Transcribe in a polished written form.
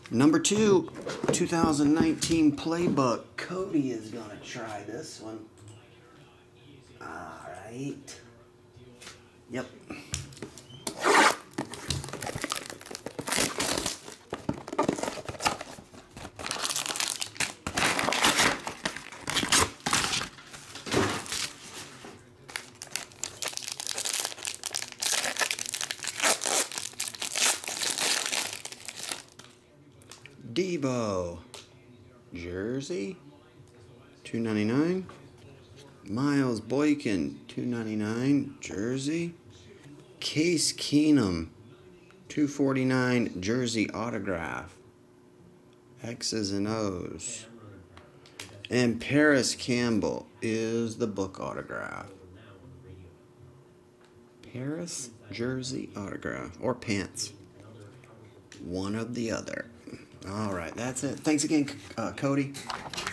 Number 2, 2019 Playbook. Cody is going to try this one. Alright. Yep. Debo, jersey, $2.99. Miles Boykin, $2.99, jersey. Case Keenum, $2.49, jersey autograph. X's and O's. And Paris Campbell is the book autograph. Paris jersey autograph, or pants. One of the other. All right, that's it. Thanks again, Cody.